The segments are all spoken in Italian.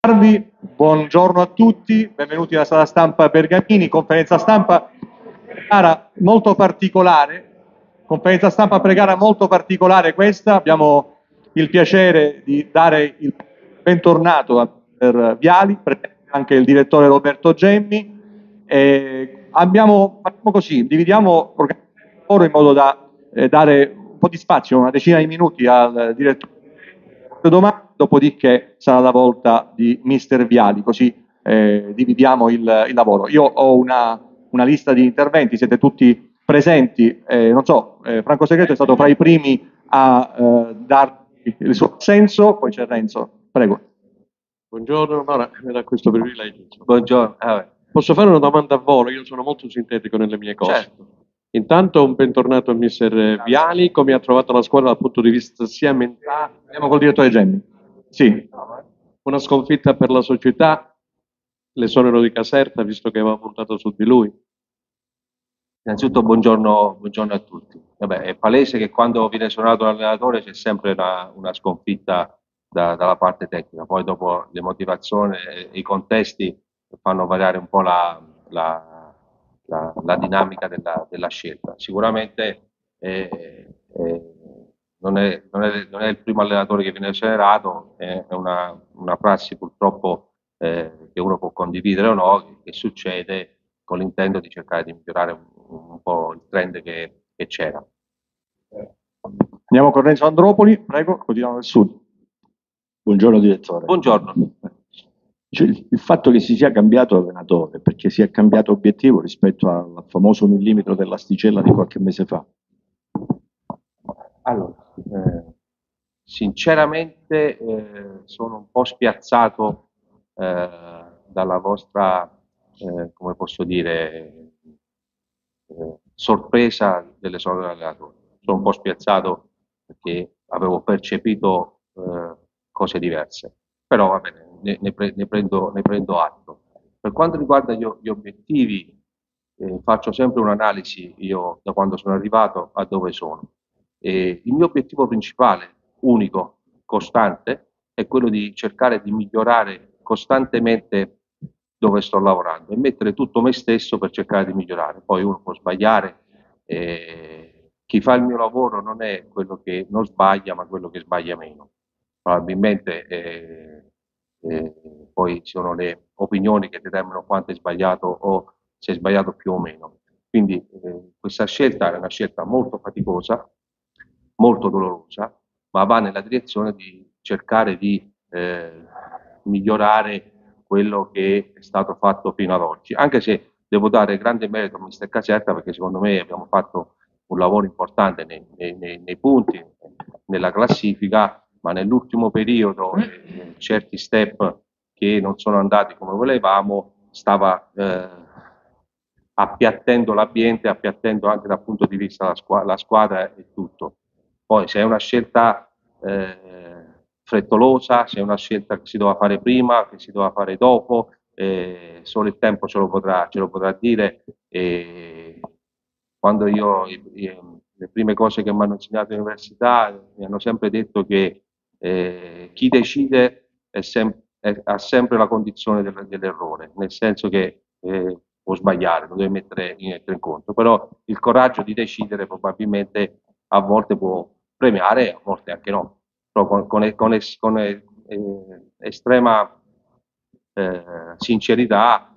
Buongiorno a tutti, benvenuti alla sala stampa Bergamini, conferenza stampa pre-gara molto particolare, questa, abbiamo il piacere di dare il bentornato a Viali, presente anche il direttore Roberto Gemmi, facciamo così, dividiamo il lavoro in modo da dare un po' di spazio, una decina di minuti al direttore domani, dopodiché sarà la volta di Mister Viali, così dividiamo il lavoro. Io ho una lista di interventi, siete tutti presenti, non so, Franco Segreto è stato fra i primi a darvi il suo assenso, poi c'è Renzo, prego. Buongiorno, allora mi dà questo privilegio. Buongiorno. Posso fare una domanda a volo? Io sono molto sintetico nelle mie cose. Certo. Intanto un bentornato al mister Viali, come ha trovato la squadra dal punto di vista sia mentale. Andiamo col direttore Gemmi. Sì. Una sconfitta per la società, l'esonero di Caserta, visto che aveva puntato su di lui. Innanzitutto buongiorno a tutti. Vabbè, è palese che quando viene esonerato l'allenatore c'è sempre una sconfitta dalla parte tecnica, poi dopo le motivazioni e i contesti fanno variare un po' la dinamica della scelta. Sicuramente non è il primo allenatore che viene esonerato, è una prassi purtroppo che uno può condividere o no, che succede con l'intento di cercare di migliorare un po' il trend che c'era. Andiamo con Renzo Andropoli, prego, continuiamo del Sud. Buongiorno direttore. Buongiorno. Cioè, il fatto che si sia cambiato allenatore, perché si è cambiato obiettivo rispetto al famoso millimetro dell'asticella di qualche mese fa? Allora, sinceramente sono un po' spiazzato dalla vostra, come posso dire, sorpresa dell'esonero dell'allenatore. Sono un po' spiazzato perché avevo percepito cose diverse, però va bene, ne prendo atto. Per quanto riguarda gli obiettivi, faccio sempre un'analisi io da quando sono arrivato a dove sono. Il mio obiettivo principale, unico, costante, è quello di cercare di migliorare costantemente dove sto lavorando e mettere tutto me stesso per cercare di migliorare. Poi uno può sbagliare, chi fa il mio lavoro non è quello che non sbaglia, ma quello che sbaglia meno. Probabilmente poi ci sono le opinioni che determinano quanto è sbagliato o se è sbagliato più o meno. Quindi questa scelta è una scelta molto faticosa, molto dolorosa, ma va nella direzione di cercare di migliorare quello che è stato fatto fino ad oggi, anche se devo dare grande merito a Mister Caserta perché secondo me abbiamo fatto un lavoro importante nei punti, nella classifica, ma nell'ultimo periodo certi step che non sono andati come volevamo stava appiattendo l'ambiente, appiattendo anche dal punto di vista la squadra e tutto. Poi se è una scelta frettolosa, se è una scelta che si doveva fare prima, che si doveva fare dopo, solo il tempo ce lo potrà dire. Quando le prime cose che mi hanno insegnato all'università mi hanno sempre detto che chi decide ha sempre la condizione dell'errore, nel senso che può sbagliare, lo deve mettere in conto, però il coraggio di decidere probabilmente a volte può premiare, a volte anche no, però con estrema sincerità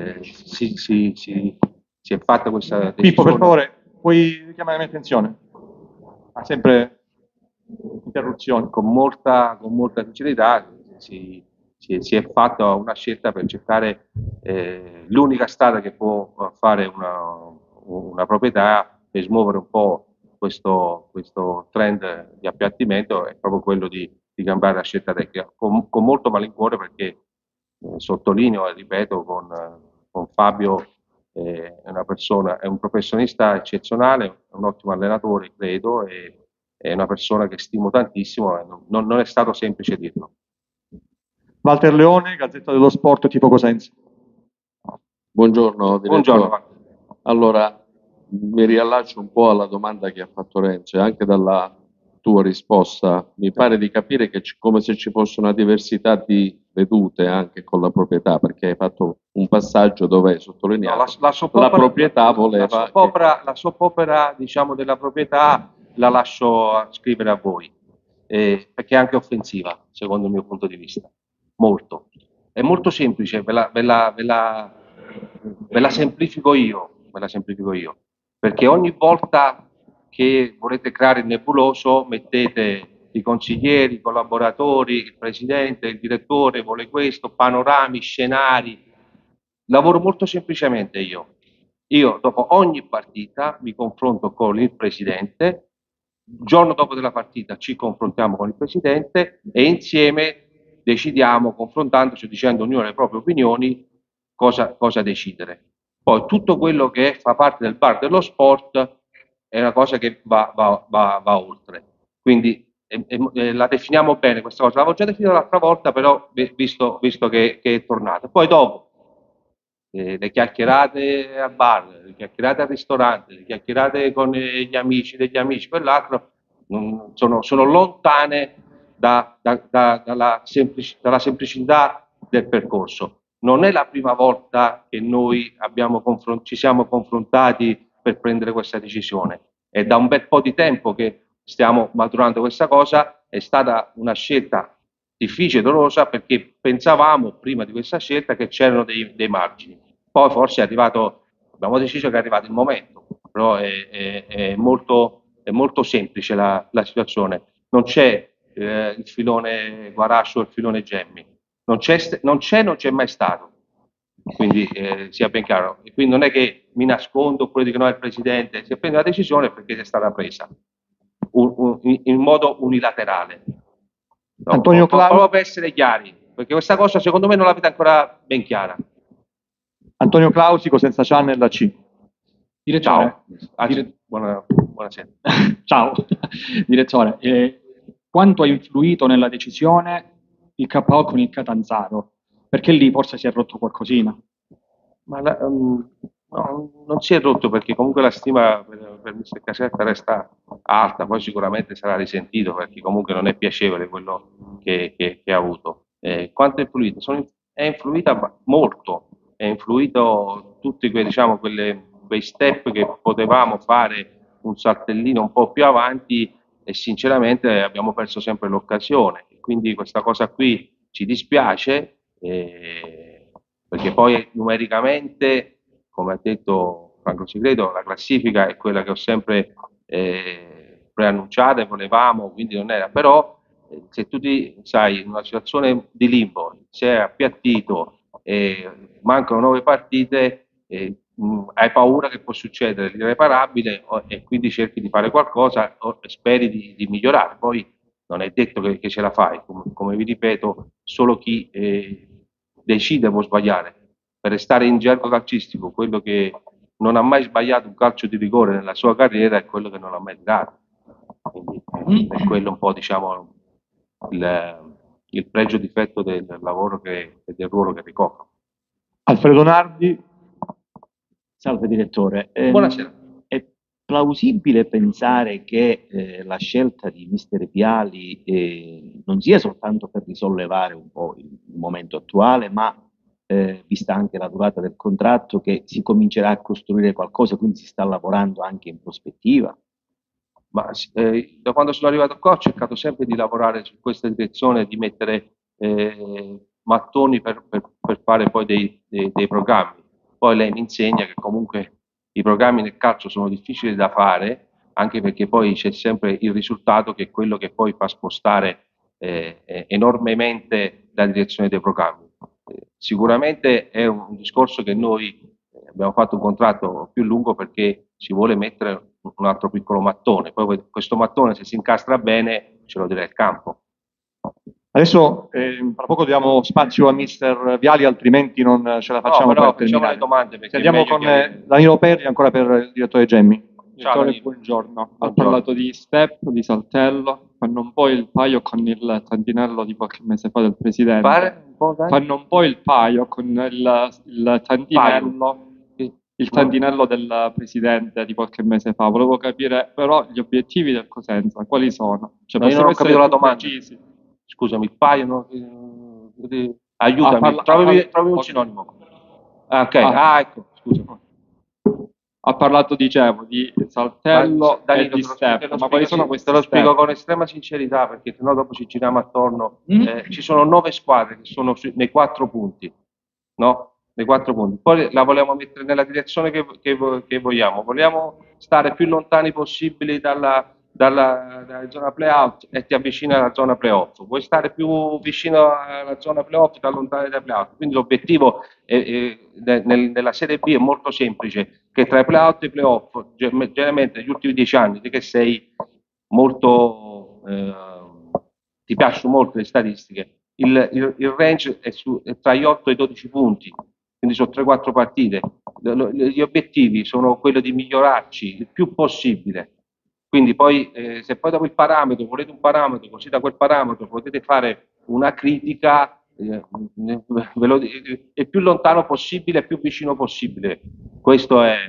si è fatta questa decisione. Pippo, per favore, puoi richiamare la mia attenzione? Ha sempre interruzioni. Con molta sincerità si è fatta una scelta per cercare l'unica strada che può fare una proprietà per smuovere un po' questo trend di appiattimento è proprio quello di cambiare la scelta tecnica con molto malincuore perché sottolineo e ripeto con Fabio è un professionista eccezionale, è un ottimo allenatore credo e è una persona che stimo tantissimo e non è stato semplice dirlo. Walter Leone, Gazzetta dello Sport, Tifo Cosenza. Buongiorno direttore. Buongiorno. Allora, mi riallaccio un po' alla domanda che ha fatto Renzo e anche dalla tua risposta, mi pare di capire che come se ci fosse una diversità di vedute anche con la proprietà, perché hai fatto un passaggio dove hai No, sottolineato la la proprietà voleva la soap opera, diciamo, della proprietà la lascio scrivere a voi, perché è anche offensiva, secondo il mio punto di vista. Molto. È molto semplice, ve la semplifico io, perché ogni volta che volete creare il nebuloso mettete i consiglieri, i collaboratori, il presidente, il direttore vuole questo, panorami, scenari. Lavoro molto semplicemente io. Io dopo ogni partita mi confronto con il presidente, il giorno dopo della partita ci confrontiamo con il presidente e insieme decidiamo, confrontandoci, dicendo ognuno le proprie opinioni, cosa decidere. Poi tutto quello che fa parte del bar dello sport è una cosa che va oltre. Quindi la definiamo bene questa cosa. L'avevo già definita l'altra volta, però visto che è tornata. Poi dopo le chiacchierate al bar, le chiacchierate al ristorante, le chiacchierate con gli amici degli amici, quell'altro, sono lontane dalla semplicità del percorso. Non è la prima volta che noi ci siamo confrontati per prendere questa decisione. È da un bel po' di tempo che stiamo maturando questa cosa, è stata una scelta difficile e dolorosa perché pensavamo prima di questa scelta che c'erano dei margini. Poi forse abbiamo deciso che è arrivato il momento, però è molto semplice la situazione. Non c'è il filone Guarascio o il filone Gemmi, non c'è mai stato. Quindi sia ben chiaro. E quindi non è che mi nascondo oppure dico no, è il presidente, si prende la decisione perché è stata presa in modo unilaterale. No, Antonio proprio per essere chiari, perché questa cosa secondo me non l'avete ancora ben chiara. Antonio Clausico, senza channel C. Direttore, Ciao. Buonasera. Ciao. Direttore, quanto ha influito nella decisione il KO con il Catanzaro? Perché lì forse si è rotto qualcosina. Ma no, non si è rotto perché comunque la stima per Mr. Caserta resta alta, poi sicuramente sarà risentito perché comunque non è piacevole quello che ha avuto. Quanto è influito? È influita molto, è influito tutti diciamo, quei step che potevamo fare un saltellino un po' più avanti e sinceramente abbiamo perso sempre l'occasione. Quindi questa cosa qui ci dispiace. Perché poi numericamente, come ha detto Franco Sigredo, la classifica è quella che ho sempre preannunciato e volevamo, quindi non era, però se tu sai in una situazione di limbo, se è appiattito e mancano 9 partite, hai paura che può succedere l'irreparabile e quindi cerchi di fare qualcosa e speri di migliorare. Poi non è detto che ce la fai, come vi ripeto, solo chi decide può sbagliare. Per restare in gergo calcistico, quello che non ha mai sbagliato un calcio di rigore nella sua carriera è quello che non ha mai tirato. Quindi è quello un po' diciamo il pregio difetto del lavoro e del ruolo che ricopro. Alfredo Nardi. Salve direttore. Buonasera. È plausibile pensare che la scelta di mister Viali non sia soltanto per risollevare un po' il momento attuale, ma vista anche la durata del contratto, che si comincerà a costruire qualcosa, quindi si sta lavorando anche in prospettiva? Ma da quando sono arrivato qua ho cercato sempre di lavorare su questa direzione, di mettere mattoni per fare poi dei programmi. Poi lei mi insegna che comunque i programmi nel calcio sono difficili da fare, anche perché poi c'è sempre il risultato che è quello che poi fa spostare enormemente la direzione dei programmi. Sicuramente è un discorso che noi abbiamo fatto un contratto più lungo perché si vuole mettere un altro piccolo mattone, poi questo mattone se si incastra bene ce lo dirà il campo. Adesso tra poco diamo spazio a mister Viali, altrimenti non ce la facciamo però per facciamo terminare. le domande perché Andiamo con Danilo Perri, ancora per il direttore Gemmi. Direttore, buongiorno. Ha parlato di step, di saltello, fanno un po' il paio con il tantinello di qualche mese fa del presidente. Fanno un po' il paio con il tantinello il tantinello del presidente di qualche mese fa. Volevo capire però gli obiettivi del Cosenza, quali sono? Cioè, No, io non ho possiamo capito la essere più domanda. precisi? Scusami, paiono. Aiutami, parla- trovi un ok. sinonimo. Ah, ok, ecco, scusa. Ha parlato, dicevo, di Saltello Danilo, e di te lo Stefano, ma quali sono te questi lo spiego step? con estrema sincerità, perché sennò dopo ci giriamo attorno. Ci sono 9 squadre che sono nei 4 punti, no? Nei 4 punti. Poi la vogliamo mettere nella direzione che vogliamo. Vogliamo stare più lontani possibili dalla zona playout e ti avvicini alla zona playoff. Vuoi stare più vicino alla zona playoff e ti allontani dai playout. Quindi l'obiettivo nella Serie B è molto semplice, che tra i playout e i playoff, generalmente negli ultimi 10 anni, di che sei molto, ti piacciono molto le statistiche, il range è tra gli 8 e i 12 punti, quindi sono 3-4 partite. Gli obiettivi sono quelli di migliorarci il più possibile. Quindi poi, se poi dopo il parametro, volete un parametro, così da quel parametro potete fare una critica, il più lontano possibile, il più vicino possibile. Questo è,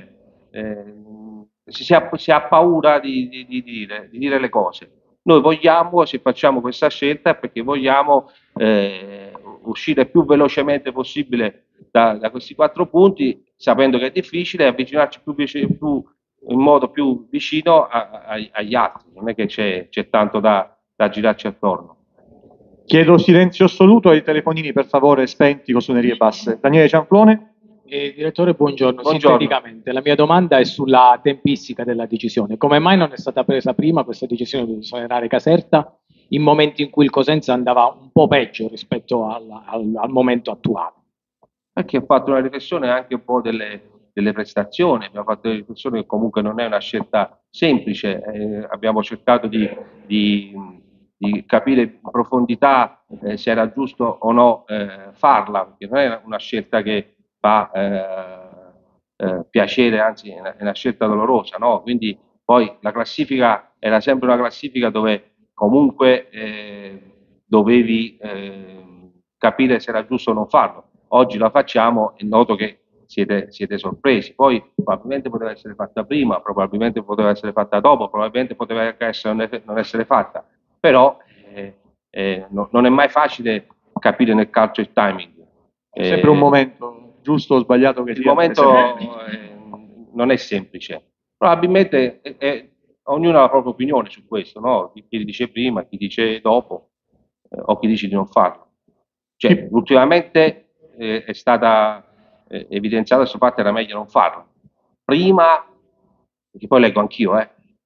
si ha paura di dire le cose. Noi vogliamo, se facciamo questa scelta, è perché vogliamo uscire più velocemente possibile da questi 4 punti, sapendo che è difficile, e avvicinarci in modo più vicino agli altri. Non è che c'è tanto da girarci attorno. Chiedo silenzio assoluto ai telefonini, per favore, spenti con suonerie basse. Daniele Cianflone. Direttore, buongiorno. Buongiorno. Sinteticamente, la mia domanda è sulla tempistica della decisione. Come mai non è stata presa prima questa decisione di esonerare Caserta in momenti in cui il Cosenza andava un po' peggio rispetto al momento attuale? Perché ho fatto una riflessione anche un po' delle prestazioni, abbiamo fatto una riflessione che comunque non è una scelta semplice, abbiamo cercato di capire in profondità se era giusto o no farla, perché non è una scelta che fa piacere, anzi è una scelta dolorosa, no? Quindi poi la classifica era sempre una classifica dove comunque dovevi capire se era giusto o non farlo. Oggi la facciamo e noto che siete sorpresi. Poi probabilmente poteva essere fatta prima, probabilmente poteva essere fatta dopo, probabilmente poteva anche non essere fatta, però non è mai facile capire nel calcio il timing. È sempre un momento, giusto o sbagliato che Il sia. momento non è semplice. Probabilmente ognuno ha la propria opinione su questo, no? Chi dice prima, chi dice dopo, o chi dice di non farlo. Cioè, ultimamente è stata evidenziata questo fatto, era meglio non farlo. Prima, perché poi leggo anch'io,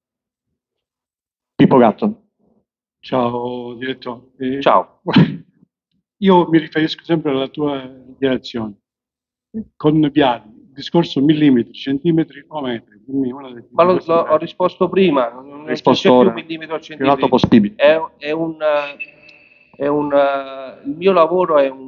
Pippo Gatto. Ciao direttore. Ciao. Io mi riferisco sempre alla tua direzione. Con Viali, il discorso millimetri, centimetri o metri. Dimmi una delle Ma ho risposto prima, non Risposto c'è più ora. millimetro o Più in alto centimetri. possibile. Il mio lavoro è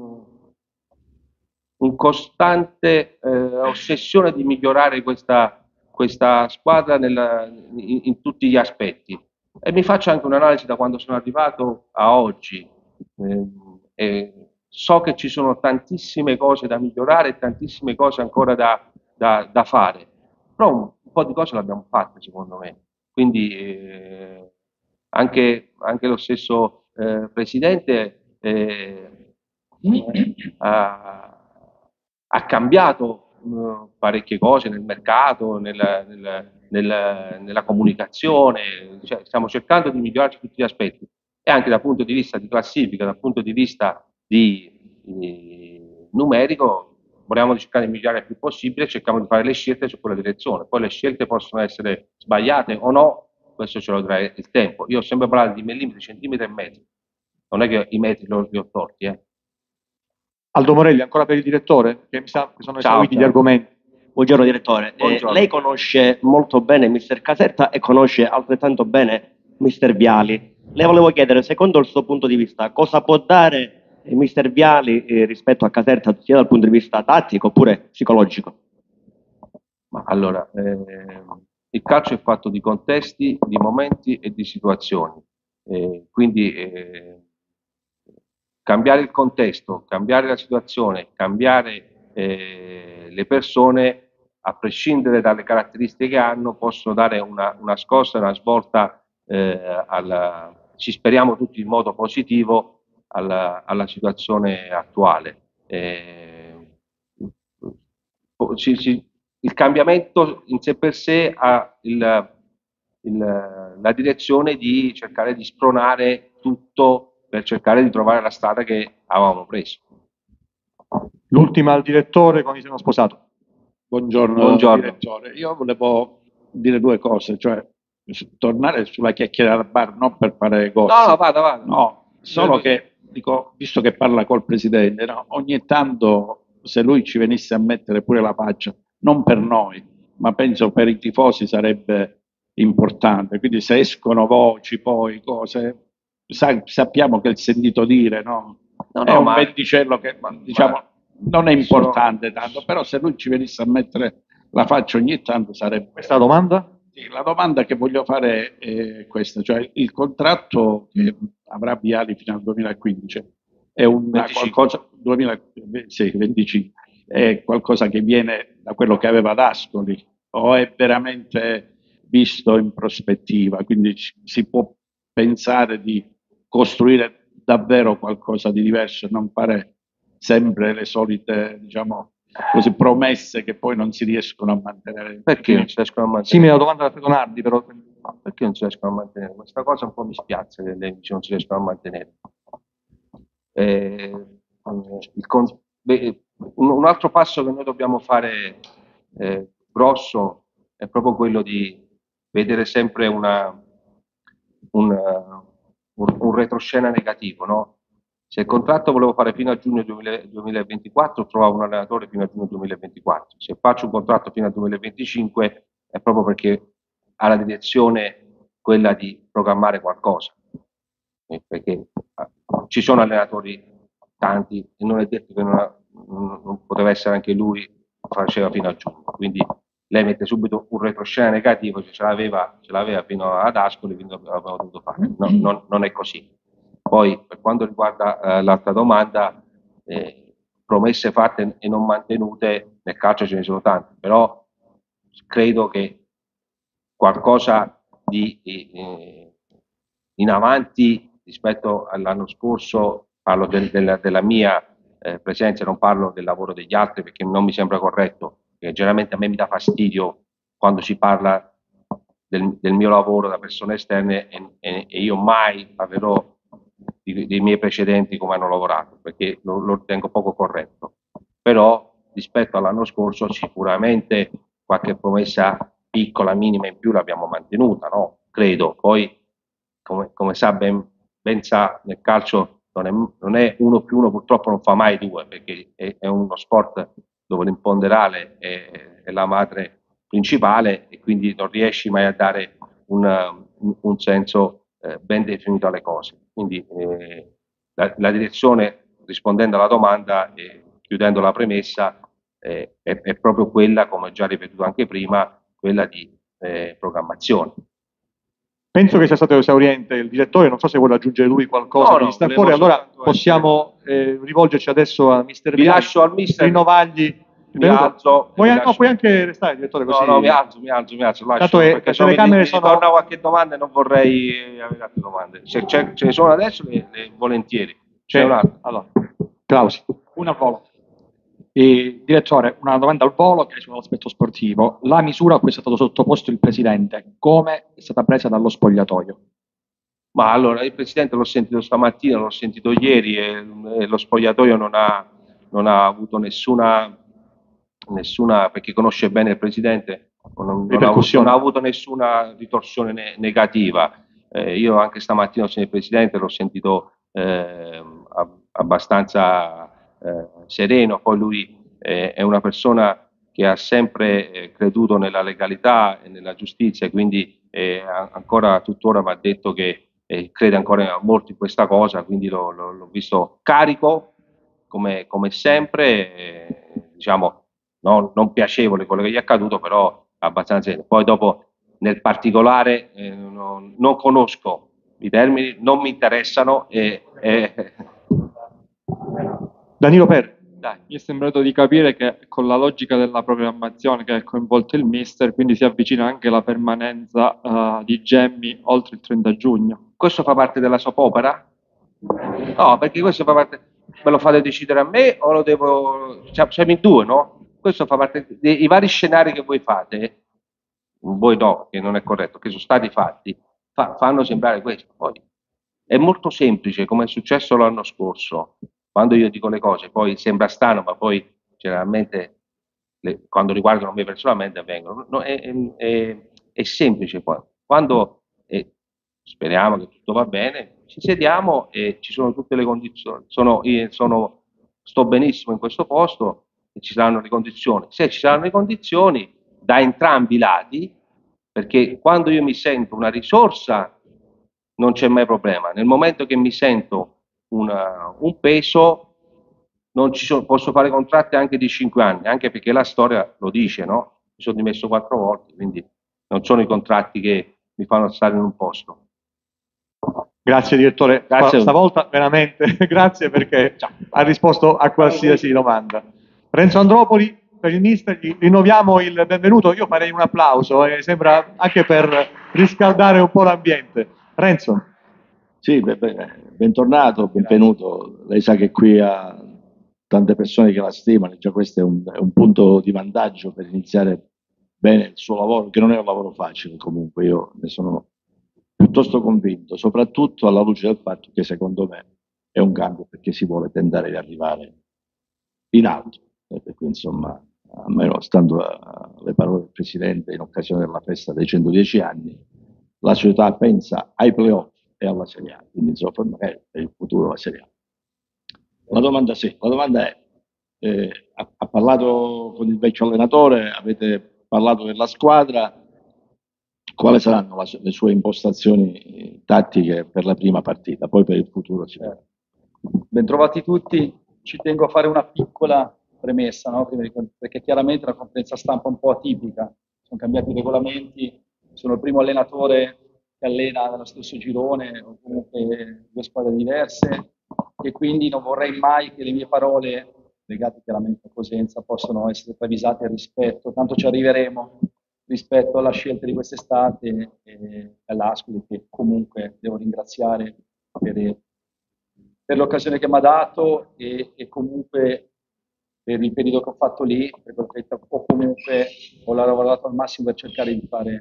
un costante ossessione di migliorare questa squadra in tutti gli aspetti. E mi faccio anche un'analisi da quando sono arrivato a oggi. E so che ci sono tantissime cose da migliorare e tantissime cose ancora da fare, però un po' di cose le abbiamo fatte, secondo me. Quindi anche lo stesso Presidente ha cambiato parecchie cose nel mercato, nella comunicazione, cioè, stiamo cercando di migliorare tutti gli aspetti e anche dal punto di vista di classifica, dal punto di vista numerico, vogliamo cercare di migliorare il più possibile, cerchiamo di fare le scelte su quella direzione. Poi le scelte possono essere sbagliate o no, questo ce lo dirà il tempo. Io ho sempre parlato di millimetri, centimetri e metri, non è che i metri li ho tolti. Aldo Morelli, ancora per il direttore, che mi sa che sono esauriti gli argomenti. Buongiorno direttore. Buongiorno. Lei conosce molto bene Mister Caserta e conosce altrettanto bene Mister Viali. Le volevo chiedere, secondo il suo punto di vista, cosa può dare Mister Viali rispetto a Caserta, sia dal punto di vista tattico oppure psicologico? Ma allora, il calcio è fatto di contesti, di momenti e di situazioni. Quindi cambiare il contesto, cambiare la situazione, cambiare le persone a prescindere dalle caratteristiche che hanno, possono dare una scossa, una svolta, ci speriamo tutti in modo positivo, alla situazione attuale. Il cambiamento in sé per sé ha la direzione di cercare di spronare tutto per cercare di trovare la strada che avevamo preso. L'ultima al direttore, come mi sono sposato. Buongiorno. Direttore. Io volevo dire due cose, cioè tornare sulla chiacchierata al bar, non per fare gossip. No, vada. No, solo che, dico, visto che parla col Presidente, no, ogni tanto se lui ci venisse a mettere pure la faccia, non per noi, ma penso per i tifosi sarebbe importante. Quindi se escono voci, poi cose, sappiamo che il sentito dire, no? È un venticello che, diciamo, non è importante tanto, però se lui ci venisse a mettere la faccia ogni tanto sarebbe... Questa domanda? Sì, la domanda che voglio fare è questa, cioè il contratto che avrà Viali fino al 2015 è qualcosa, 25, è qualcosa che viene da quello che aveva ad Ascoli o è veramente visto in prospettiva, quindi si può pensare di costruire davvero qualcosa di diverso e non fare sempre le solite, diciamo, così promesse che poi non si riescono a mantenere. Perché non si riescono a mantenere? Simile alla domanda da Fregonardi, però. No, perché non si riescono a mantenere? Questa cosa un po' mi spiazza che non si riescono a mantenere. Un altro passo che noi dobbiamo fare grosso è proprio quello di vedere sempre un retroscena negativo, no? Se il contratto volevo fare fino a giugno 2024, trovavo un allenatore fino a giugno 2024. Se faccio un contratto fino al 2025 è proprio perché ha la direzione quella di programmare qualcosa. Perché ci sono allenatori tanti e non è detto che non poteva essere anche lui, faceva fino a giugno. Quindi lei mette subito un retroscena negativo, ce l'aveva fino ad Ascoli, quindi avevamo dovuto fare. No, non è così. Poi per quanto riguarda l'altra domanda, promesse fatte e non mantenute, nel calcio ce ne sono tante, però credo che qualcosa di in avanti rispetto all'anno scorso, parlo della mia presenza, non parlo del lavoro degli altri perché non mi sembra corretto, perché generalmente a me mi dà fastidio quando si parla del mio lavoro da persone esterne e io mai parlerò dei miei precedenti come hanno lavorato, perché lo ritengo poco corretto. Però rispetto all'anno scorso sicuramente qualche promessa piccola, minima in più l'abbiamo mantenuta, no? Credo. Poi come sa ben sa, nel calcio non è 1+1, purtroppo non fa mai 2, perché è uno sport dove l'imponderale è la madre principale e quindi non riesci mai a dare un senso ben definito alle cose. Quindi la direzione, rispondendo alla domanda e chiudendo la premessa, è proprio quella, come già ripetuto anche prima, quella di programmazione. Penso che sia stato esauriente il direttore, non so se vuole aggiungere lui qualcosa che gli sta a cuore, allora possiamo rivolgerci adesso a Mister Viali. Vi lascio al Mister. Rinnovargli. Mi alzo. Puoi anche restare, direttore, così. No, mi alzo. Lascio, perché le telecamere sono... torna qualche domanda e non vorrei avere altre domande. Se ce ne sono adesso, le volentieri. C'è un altro. Allora, Clausi. Una al volo. Direttore, una domanda al volo che è sull'aspetto sportivo. La misura a cui è stato sottoposto il Presidente, come è stata presa dallo spogliatoio? Ma allora, il Presidente l'ho sentito stamattina, l'ho sentito ieri e lo spogliatoio non ha avuto nessuna, perché conosce bene il Presidente, non ha avuto nessuna ritorsione negativa. Io anche stamattina ho sentito il Presidente, l'ho sentito abbastanza sereno, poi lui è una persona che ha sempre creduto nella legalità e nella giustizia, quindi ancora tuttora mi ha detto che crede ancora molto in questa cosa, quindi l'ho visto carico come sempre, diciamo non piacevole quello che gli è accaduto, però abbastanza. Poi dopo nel particolare non conosco i termini, non mi interessano Danilo Per. Mi è sembrato di capire che con la logica della programmazione che ha coinvolto il mister, quindi si avvicina anche la permanenza di Gemmi oltre il 30 giugno. Questo fa parte della soap opera? No, perché questo fa parte. Me lo fate decidere a me o lo devo. Siamo in due, no? Questo fa parte dei vari scenari che voi fate, voi no, che non è corretto, che sono stati fatti, fanno sembrare questo. Poi è molto semplice, come è successo l'anno scorso, quando io dico le cose, poi sembra strano, ma poi generalmente quando riguardano me personalmente avvengono. No, è semplice qua. Quando speriamo che tutto va bene, ci sediamo e ci sono tutte le condizioni. Sto benissimo in questo posto e ci saranno le condizioni. Se ci saranno le condizioni da entrambi i lati, perché quando io mi sento una risorsa non c'è mai problema. Nel momento che mi sento un peso, posso fare contratti anche di 5 anni, anche perché la storia lo dice, no? Mi sono dimesso 4 volte, quindi non sono i contratti che mi fanno stare in un posto. Grazie direttore, Grazie. Stavolta veramente grazie perché ha risposto a qualsiasi domanda. Renzo Andropoli, per il mister gli rinnoviamo il benvenuto, io farei un applauso, sembra anche per riscaldare un po' l'ambiente. Renzo. Sì, bentornato, benvenuto. Lei sa che qui ha tante persone che la stimano, già questo è un punto di vantaggio per iniziare bene il suo lavoro, che non è un lavoro facile comunque, io ne sono piuttosto convinto, soprattutto alla luce del fatto che secondo me è un cambio perché si vuole tentare di arrivare in alto. Per cui insomma, almeno stando alle parole del Presidente in occasione della festa dei 110 anni, la società pensa ai playoff e alla Serie A, quindi insomma magari per il futuro la Serie A. La domanda è, ha parlato con il vecchio allenatore, avete parlato della squadra, quali saranno le sue impostazioni tattiche per la prima partita, poi per il futuro? Bentrovati tutti, ci tengo a fare una piccola premessa, no? Perché chiaramente è una conferenza stampa un po' atipica, sono cambiati i regolamenti, sono il primo allenatore che allena nello stesso girone o comunque due squadre diverse e quindi non vorrei mai che le mie parole legate chiaramente a Cosenza possano essere travisate al rispetto, tanto ci arriveremo rispetto alla scelta di quest'estate e all'Ascoli che comunque devo ringraziare per l'occasione che mi ha dato e comunque per il periodo che ho fatto lì, o comunque ho lavorato al massimo per cercare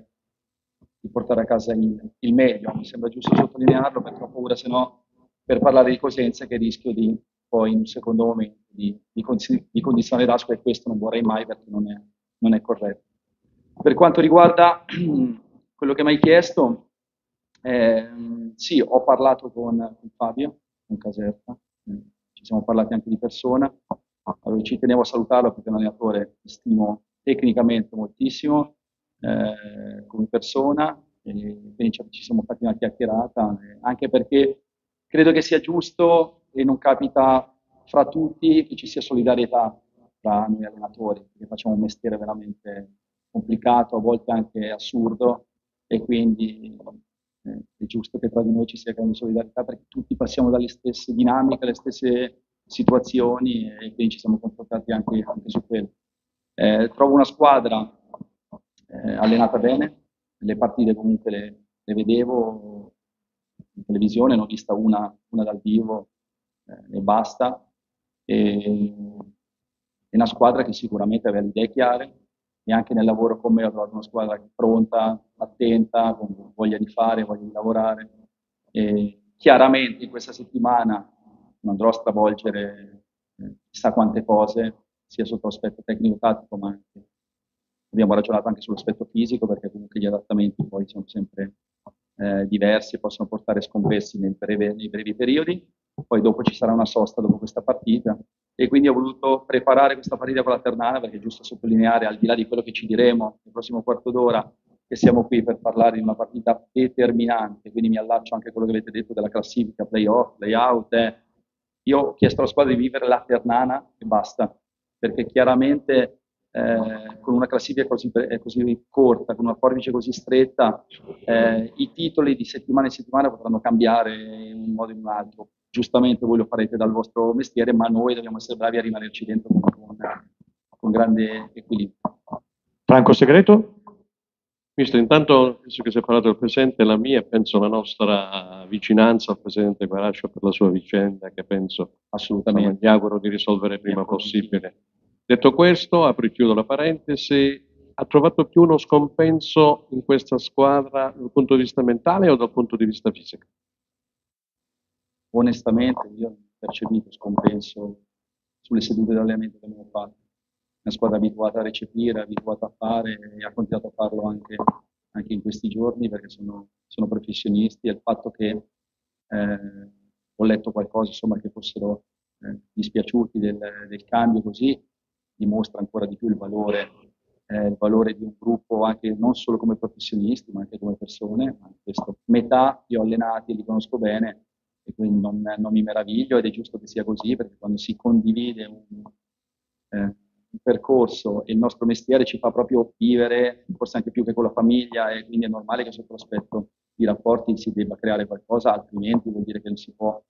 di portare a casa il meglio. Mi sembra giusto sottolinearlo perché ho paura, se no, per parlare di Cosenza che rischio di poi in un secondo momento di condizionare l'Ascoli e questo non vorrei mai perché non è corretto. Per quanto riguarda quello che mi hai chiesto, sì, ho parlato con Fabio, con Caserta, ci siamo parlati anche di persona, ci tenevo a salutarlo perché è un allenatore che stimo tecnicamente moltissimo, come persona, e quindi ci siamo fatti una chiacchierata, anche perché credo che sia giusto e non capita fra tutti che ci sia solidarietà tra noi allenatori, perché facciamo un mestiere veramente complicato, a volte anche assurdo, e quindi è giusto che tra di noi ci sia grande solidarietà perché tutti passiamo dalle stesse dinamiche, le stesse situazioni e quindi ci siamo confrontati anche su quello. Trovo una squadra allenata bene, le partite comunque le vedevo in televisione, ne ho vista una dal vivo e basta. È una squadra che sicuramente aveva le idee chiare e anche nel lavoro con me ho trovato una squadra pronta, attenta, con voglia di fare, voglia di lavorare. E chiaramente in questa settimana non andrò a stravolgere chissà quante cose, sia sotto l'aspetto tecnico-tattico, ma anche abbiamo ragionato anche sull'aspetto fisico, perché comunque gli adattamenti poi sono sempre diversi e possono portare scommessi nei brevi periodi. Poi dopo ci sarà una sosta dopo questa partita e quindi ho voluto preparare questa partita con la Ternana perché è giusto sottolineare, al di là di quello che ci diremo nel prossimo quarto d'ora, che siamo qui per parlare di una partita determinante, quindi mi allaccio anche a quello che avete detto della classifica, play-off, play-out. Io ho chiesto alla squadra di vivere la Ternana e basta, perché chiaramente con una classifica così corta, con una forbice così stretta, i titoli di settimana in settimana potranno cambiare in un modo o in un altro. giustamente voi lo farete dal vostro mestiere, ma noi dobbiamo essere bravi a rimanerci dentro con grande equilibrio. Franco Segreto? Mister, intanto, visto che si è parlato del Presidente, la mia e penso la nostra vicinanza al Presidente Guarascio per la sua vicenda, che penso, assolutamente, mi auguro di risolvere prima possibile. Detto questo, apro e chiudo la parentesi, ha trovato più uno scompenso in questa squadra dal punto di vista mentale o dal punto di vista fisico? Onestamente io ho percepito scompenso sulle sedute di allenamento che abbiamo fatto. Una squadra abituata a recepire, abituata a fare e ha continuato a farlo anche in questi giorni perché sono professionisti e il fatto che ho letto qualcosa insomma, che fossero dispiaciuti del cambio così dimostra ancora di più il valore di un gruppo anche non solo come professionisti ma anche come persone. Metà li ho allenati e li conosco bene e quindi non mi meraviglio ed è giusto che sia così perché quando si condivide un percorso e il nostro mestiere ci fa proprio vivere, forse anche più che con la famiglia e quindi è normale che sotto l'aspetto di rapporti si debba creare qualcosa, altrimenti vuol dire che non si può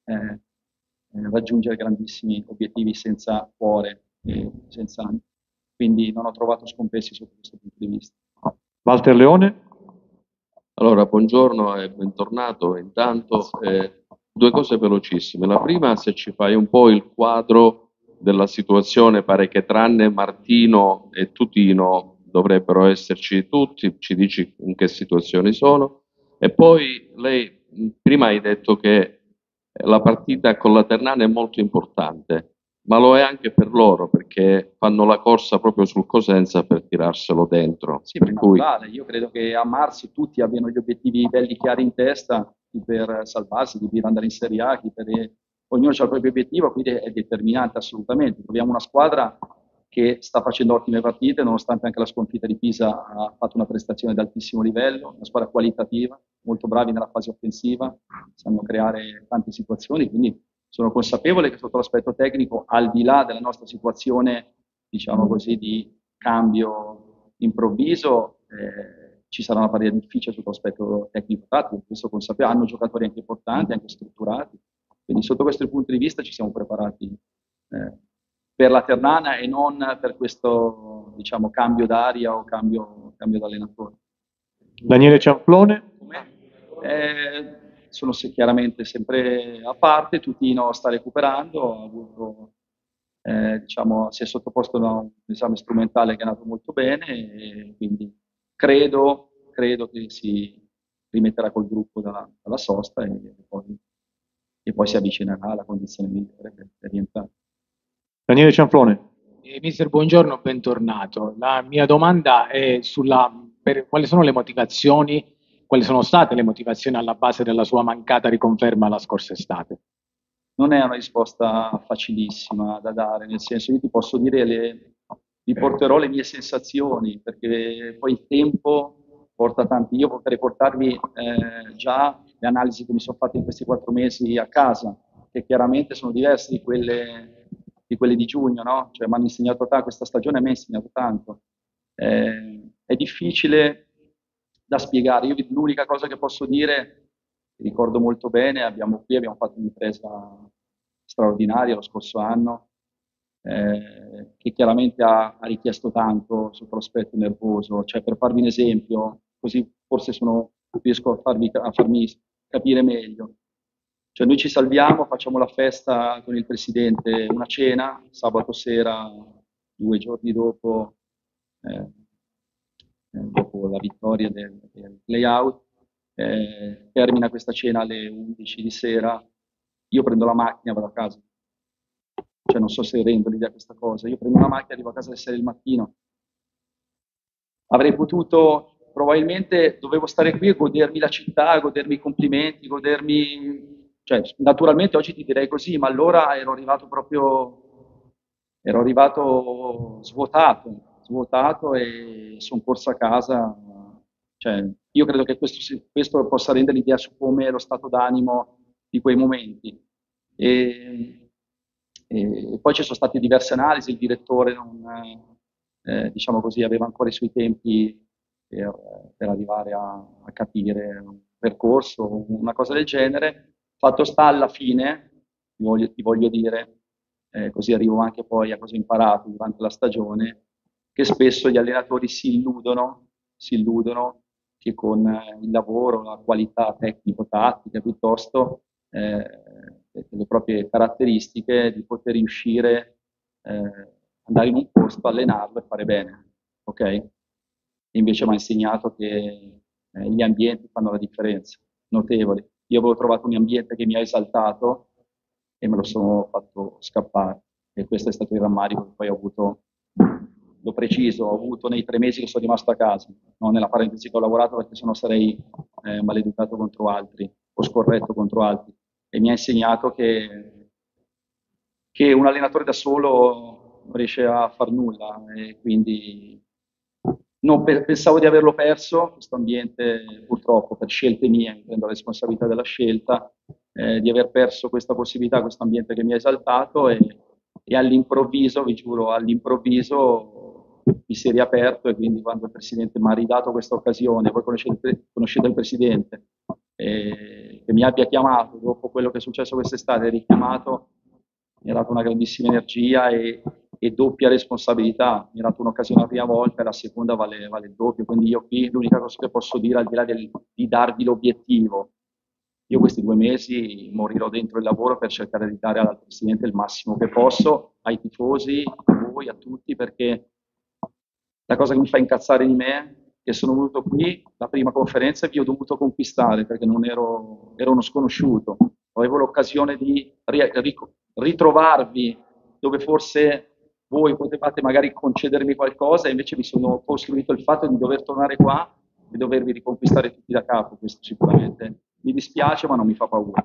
raggiungere grandissimi obiettivi senza cuore e senza anima. Quindi non ho trovato scompensi sotto questo punto di vista. Walter Leone? Allora, buongiorno e bentornato. Intanto, due cose velocissime. La prima, se ci fai un po' il quadro della situazione, pare che tranne Martino e Tutino dovrebbero esserci tutti, ci dici in che situazioni sono. E poi lei prima hai detto che la partita con la Ternana è molto importante, ma lo è anche per loro perché fanno la corsa proprio sul Cosenza per tirarselo dentro. Sì, per cui io credo che a marzo tutti abbiano gli obiettivi belli chiari in testa, chi per salvarsi, chi per andare in Serie A, ognuno ha il proprio obiettivo, quindi è determinante assolutamente. Troviamo una squadra che sta facendo ottime partite, nonostante anche la sconfitta di Pisa ha fatto una prestazione di altissimo livello, una squadra qualitativa, molto bravi nella fase offensiva, sanno creare tante situazioni, quindi sono consapevole che sotto l'aspetto tecnico, al di là della nostra situazione, diciamo così, di cambio improvviso, ci sarà una partita difficile sotto l'aspetto tecnico-tattico, questo consapevole, hanno giocatori anche importanti, anche strutturati, quindi sotto questo punto di vista ci siamo preparati per la Ternana e non per questo diciamo, cambio d'aria o cambio d'allenatore. Daniele Cianflone? Sono chiaramente sempre a parte, Tutino sta recuperando, ha avuto, diciamo, si è sottoposto a un esame strumentale che è andato molto bene e quindi credo che si rimetterà col gruppo dalla sosta e poi si avvicinerà alla condizione migliore per rientrare. Daniele Cianflone. Mister, buongiorno, bentornato. La mia domanda è quali sono le motivazioni, quali sono state le motivazioni alla base della sua mancata riconferma la scorsa estate? Non è una risposta facilissima da dare, nel senso io ti posso dire, vi porterò le mie sensazioni, perché poi il tempo porta tanti. Io potrei portarvi già le analisi che mi sono fatte in questi 4 mesi a casa, che chiaramente sono diverse di quelle di giugno, no? Cioè mi hanno insegnato tanto, questa stagione a me ha insegnato tanto. È difficile da spiegare. Io l'unica cosa che posso dire, ricordo molto bene, abbiamo fatto un'impresa straordinaria lo scorso anno, che chiaramente ha richiesto tanto sotto l'aspetto nervoso. Cioè, per farvi un esempio, così forse riesco a farmi capire meglio. Cioè noi ci salviamo, facciamo la festa con il Presidente, una cena, sabato sera, 2 giorni dopo la vittoria del layout, termina questa cena alle 11 di sera, io prendo la macchina e vado a casa. Cioè non so se rendo l'idea questa cosa, io prendo una macchina e arrivo a casa alle 6 del mattino. Avrei potuto, probabilmente dovevo stare qui e godermi la città, godermi i complimenti, cioè, naturalmente oggi ti direi così, ma allora ero arrivato svuotato e sono corso a casa. Cioè, io credo che questo possa rendere l'idea su come è lo stato d'animo di quei momenti. E poi ci sono state diverse analisi, il direttore diciamo così, aveva ancora i suoi tempi per arrivare a capire un percorso, una cosa del genere. Fatto sta alla fine, ti voglio dire, così arrivo anche poi a cosa ho imparato durante la stagione, che spesso gli allenatori si illudono che con il lavoro, la qualità tecnico-tattica, piuttosto le proprie caratteristiche, di poter riuscire andare in un posto, allenarlo e fare bene, ok? E invece mi ha insegnato che gli ambienti fanno la differenza, notevoli. Io avevo trovato un ambiente che mi ha esaltato e me lo sono fatto scappare. E questo è stato il rammarico che poi ho avuto, lo preciso, ho avuto nei 3 mesi che sono rimasto a casa, non nella parentesi che ho lavorato, perché sennò sarei maleducato contro altri o scorretto contro altri. E mi ha insegnato che un allenatore da solo non riesce a far nulla, e quindi pensavo di averlo perso, questo ambiente, purtroppo, per scelte mie, mi prendo la responsabilità della scelta, di aver perso questa possibilità, questo ambiente che mi ha esaltato, e all'improvviso, vi giuro, all'improvviso mi si è riaperto, e quindi quando il Presidente mi ha ridato questa occasione, voi conoscete il Presidente, che mi abbia chiamato dopo quello che è successo quest'estate, richiamato, mi ha dato una grandissima energia e doppia responsabilità. Mi ha dato un'occasione la prima volta e la seconda vale il doppio. Quindi io qui l'unica cosa che posso dire, al di là di darvi l'obiettivo, io questi 2 mesi morirò dentro il lavoro per cercare di dare al Presidente il massimo che posso, ai tifosi, a voi, a tutti, perché la cosa che mi fa incazzare di me è che sono venuto qui, la prima conferenza, e vi ho dovuto conquistare perché non ero uno sconosciuto. Avevo l'occasione di ritrovarvi dove forse voi potevate magari concedermi qualcosa, e invece mi sono costruito il fatto di dover tornare qua e dovervi riconquistare tutti da capo. Questo sicuramente mi dispiace, ma non mi fa paura.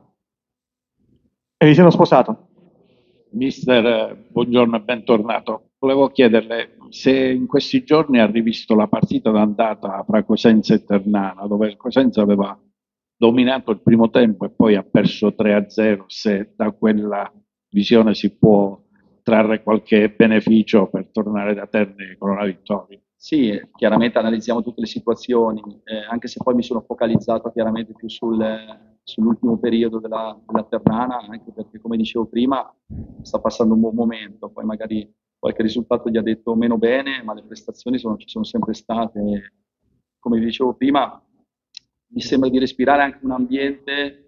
E vi siamo sposato. Mister, buongiorno e bentornato. Volevo chiederle se in questi giorni ha rivisto la partita d'andata fra Cosenza e Ternana, dove il Cosenza aveva dominato il primo tempo e poi ha perso 3-0, se da quella visione si può trarre qualche beneficio per tornare da Terni con una vittoria. Sì, chiaramente analizziamo tutte le situazioni, anche se poi mi sono focalizzato chiaramente più sull'ultimo periodo della Ternana, anche perché, come dicevo prima, sta passando un buon momento, poi magari qualche risultato gli ha detto meno bene, ma le prestazioni ci sono sempre state. Come vi dicevo prima, mi sembra di respirare anche un ambiente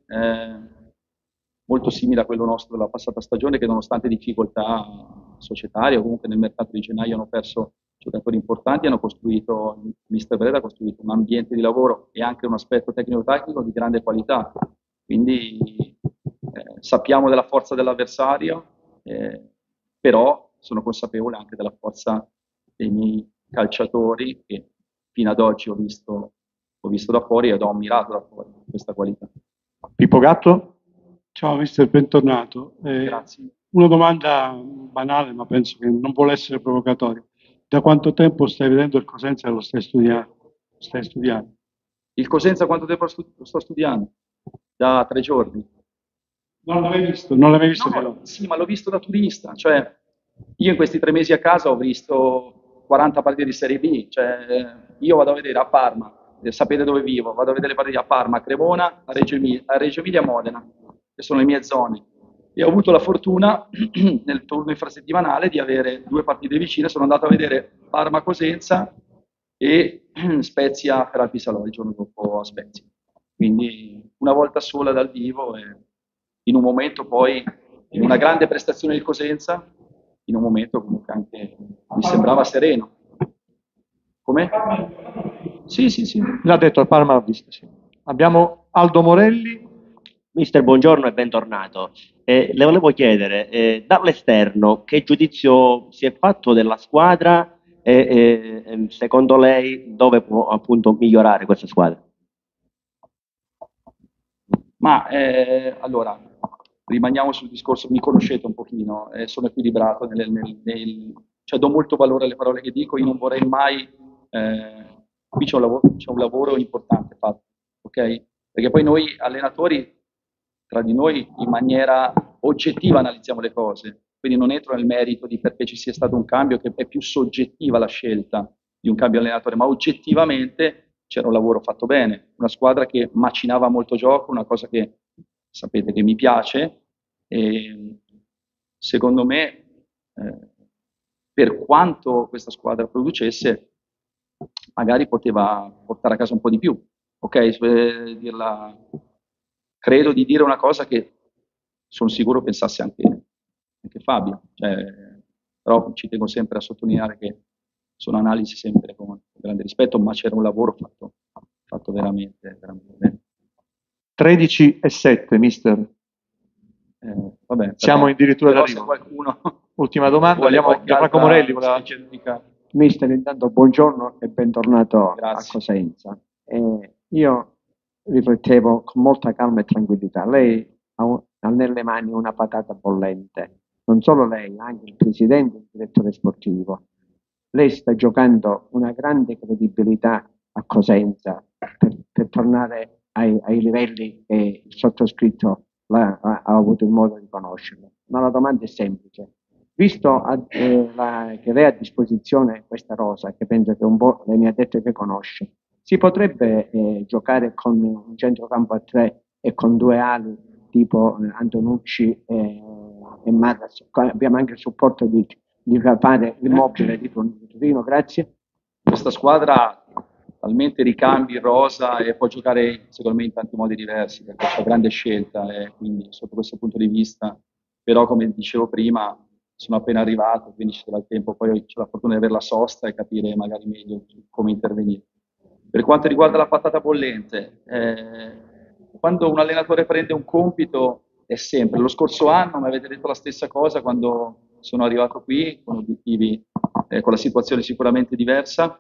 molto simile a quello nostro della passata stagione, che nonostante difficoltà societarie o comunque nel mercato di gennaio hanno perso giocatori importanti, Mister Breda ha costruito un ambiente di lavoro e anche un aspetto tecnico-tattico di grande qualità. Quindi sappiamo della forza dell'avversario, però sono consapevole anche della forza dei miei calciatori, che fino ad oggi ho visto da fuori ed ho ammirato da fuori questa qualità. Pippo Gatto? Ciao mister, bentornato. Grazie. Una domanda banale, ma penso che non vuole essere provocatoria. Da quanto tempo stai vedendo il Cosenza e lo stai studiando? Il Cosenza quanto tempo lo sto studiando? Da 3 giorni. Non l'avevi visto? Non l'avevi visto? No, sì, ma l'ho visto da turista. Cioè, io in questi 3 mesi a casa ho visto 40 partite di Serie B. Cioè, io vado a vedere a Parma, sapete dove vivo, vado a vedere le partite a Parma, a Cremona, a Reggio Emilia e a Modena, che sono le mie zone. E ho avuto la fortuna nel turno infrasettimanale di avere 2 partite vicine. Sono andato a vedere Parma-Cosenza e Spezia-Feralpisalò il giorno dopo a Spezia. Quindi una volta sola dal vivo, e in un momento poi, in una grande prestazione del Cosenza, in un momento comunque anche mi sembrava sereno. Come? Sì. L'ha detto, il Parma l'ha visto, sì. Abbiamo Aldo Morelli. Mister, buongiorno e bentornato. Le volevo chiedere, dall'esterno, che giudizio si è fatto della squadra e secondo lei dove può appunto migliorare questa squadra? Ma allora, rimaniamo sul discorso, mi conoscete un pochino, sono equilibrato, cioè do molto valore alle parole che dico, io non vorrei mai, qui c'è un lavoro importante fatto, ok? Perché poi noi allenatori, tra di noi, in maniera oggettiva analizziamo le cose, quindi non entro nel merito di perché ci sia stato un cambio, che è più soggettiva la scelta di un cambio allenatore, ma oggettivamente c'era un lavoro fatto bene, una squadra che macinava molto gioco, una cosa che sapete che mi piace, e secondo me, per quanto questa squadra producesse, magari poteva portare a casa un po' di più. Ok, credo di dire una cosa che sono sicuro pensasse anche Fabio, però ci tengo sempre a sottolineare che sono analisi sempre con grande rispetto, ma c'era un lavoro fatto veramente, veramente bene. 13-7, mister. Vabbè, Siamo addirittura però d'arrivo. se qualcuno Ultima domanda, andiamo Gianfranco Morelli. Mister, intanto buongiorno e bentornato Grazie. a Cosenza. Io riflettevo con molta calma e tranquillità. Lei ha nelle mani una patata bollente, non solo lei, anche il presidente e il direttore sportivo. Lei sta giocando una grande credibilità a Cosenza per tornare ai livelli che il sottoscritto ha avuto il modo di conoscerlo. Ma la domanda è semplice. Visto che lei ha a disposizione questa rosa, che penso che un po' lei mi ha detto che conosce, si potrebbe giocare con un centrocampo a 3 e con 2 ali tipo Antonucci e Marras. Abbiamo anche il supporto di fare Immobile di Torino, grazie. Questa squadra ha talmente ricambi rosa e può giocare secondo me in tanti modi diversi, perché c'è grande scelta, quindi sotto questo punto di vista, però come dicevo prima, sono appena arrivato, quindi ci sarà il tempo, poi c'è la fortuna di avere la sosta e capire magari meglio come intervenire. Per quanto riguarda la patata bollente, quando un allenatore prende un compito è sempre, lo scorso anno mi avete detto la stessa cosa quando sono arrivato qui, con obiettivi, con la situazione sicuramente diversa,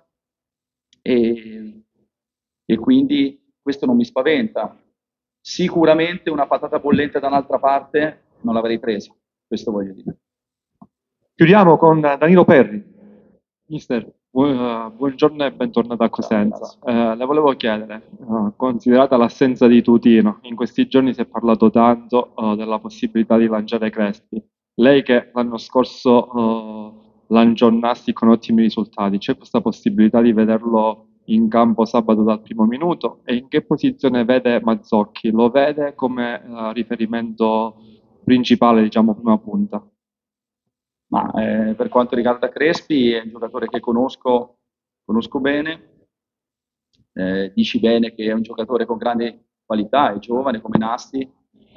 e quindi questo non mi spaventa. Sicuramente una patata bollente da un'altra parte non l'avrei presa, questo voglio dire. Chiudiamo con Danilo Perri. Mister, buongiorno e bentornato a Cosenza. Le volevo chiedere, considerata l'assenza di Tutino, in questi giorni si è parlato tanto della possibilità di lanciare Crespi. Lei che l'anno scorso lanciò Nasti con ottimi risultati, c'è questa possibilità di vederlo in campo sabato dal primo minuto? E in che posizione vede Mazzocchi? Lo vede come riferimento principale, diciamo, prima punta? Ma per quanto riguarda Crespi, è un giocatore che conosco bene, dici bene che è un giocatore con grande qualità, è giovane come Nasti,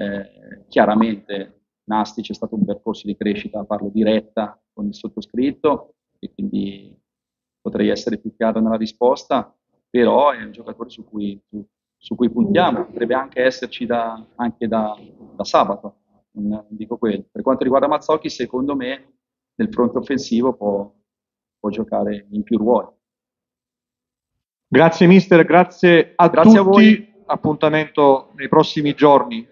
chiaramente Nasti c'è stato un percorso di crescita, parlo diretta con il sottoscritto, e quindi potrei essere più chiaro nella risposta, però è un giocatore su cui puntiamo, potrebbe anche esserci anche da sabato, non dico quello. Per quanto riguarda Mazzocchi, secondo me nel fronte offensivo può giocare in più ruoli. Grazie mister, grazie a Grazie tutti. a voi. Appuntamento nei prossimi giorni